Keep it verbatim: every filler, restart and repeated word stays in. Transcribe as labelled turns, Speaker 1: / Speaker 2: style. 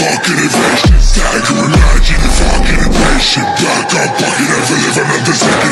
Speaker 1: fucking invasion. Stagger, imagine, you fucking impatient. Back up, bucket, never live another second.